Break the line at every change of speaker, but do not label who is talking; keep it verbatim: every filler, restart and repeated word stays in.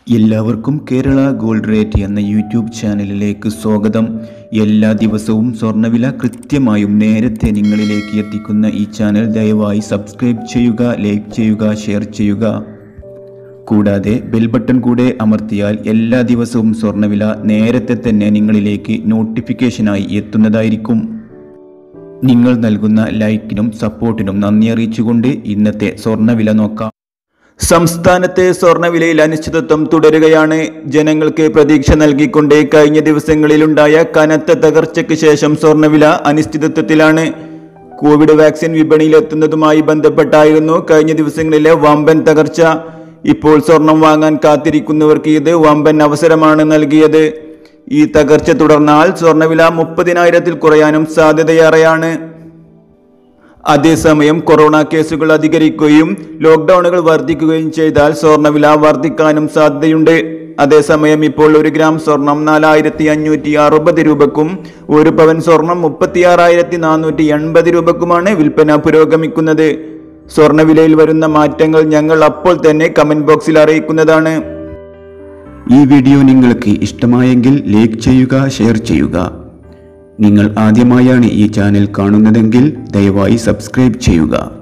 എല്ലാവർക്കും Kerala gold rate എന്ന YouTube ചാനലിലേക്ക് സ്വാഗതം. എല്ലാ ദിവസവും സ്വർണ്ണവില കൃത്യമായും നേരത്തെ നിങ്ങളിലേക്ക് എത്തിക്കുന്ന ഈ ചാനൽ ദയവായി സബ്സ്ക്രൈബ് ചെയ്യുക, ലൈക്ക് ചെയ്യുക, ഷെയർ ചെയ്യുക. കൂടാതെ ബെൽ ബട്ടൺ കൂടെ അമർത്തിയാൽ എല്ലാ ദിവസവും സ്വർണ്ണവില നേരത്തെ തന്നെ നിങ്ങളിലേക്ക് നോട്ടിഫിക്കേഷനായി എത്തുന്നതായിരിക്കും. നിങ്ങൾ നൽകുന്ന ലൈക്കിനും സപ്പോർട്ടിനും നന്ദി അറിയിച്ചുകൊണ്ട് ഇന്നത്തെ സ്വർണ്ണവില നോക്കാം. സംസ്ഥാനത്തെ സ്വർണ്ണവിലയിൽ അനിശ്ചിതത്വം തുടരുകയാണ്. ജനങ്ങൾക്ക് പ്രതീക്ഷ നൽകിക്കൊണ്ട് കഴിഞ്ഞ ദിവസങ്ങളിലുണ്ടായ കനത്ത തകർച്ചയ്ക്ക് ശേഷം സ്വർണ്ണവില അനിശ്ചിതത്വത്തിലാണ്. കോവിഡ് വാക്സിൻ വിപണിയിലെത്തുന്നതുമായി ബന്ധപ്പെട്ടായിരുന്നു കഴിഞ്ഞ ദിവസങ്ങളിലെ വമ്പൻ തകർച്ച. ഇപ്പോൾ സ്വർണം വാങ്ങാൻ കാത്തിരിക്കുന്നവർക്ക് ഇത് വമ്പൻ അവസരമാണ് നൽകിയത്. ഈ തകർച്ച തുടർന്നാൽ സ്വർണ്ണവില മുപ്പതിനായിരത്തിൽ കുറയാനും സാധ്യതയേറെയാണ്. അതേസമയം കൊറോണ കേസുകൾ അധികരിക്കുകയും ലോക്ക്ഡൌണുകൾ വർദ്ധിക്കുകയും ചെയ്താൽ സ്വർണ്ണവില വർദ്ധിക്കാനും സാധ്യതയുണ്ട്. അതേസമയം ഇപ്പോൾ ഒരു ഗ്രാം സ്വർണം നാലായിരത്തി അഞ്ഞൂറ്റി അറുപത് രൂപക്കും ഒരു പവൻ സ്വർണം മുപ്പത്തിയാറായിരത്തി നാനൂറ്റി എൺപത് രൂപക്കുമാണ് വിൽപ്പന പുരോഗമിക്കുന്നത്. സ്വർണ്ണവിലയിൽ വരുന്ന മാറ്റങ്ങൾ ഞങ്ങൾ അപ്പോൾ തന്നെ കമന്റ് ബോക്സിൽ അറിയിക്കുന്നതാണ്.
ഈ വീഡിയോ നിങ്ങൾക്ക് ഇഷ്ടമായെങ്കിൽ ലൈക്ക് ചെയ്യുക, ഷെയർ ചെയ്യുക. നിങ്ങൾ ആദ്യമായാണ് ഈ ചാനൽ കാണുന്നതെങ്കിൽ ദയവായി സബ്സ്ക്രൈബ് ചെയ്യുക.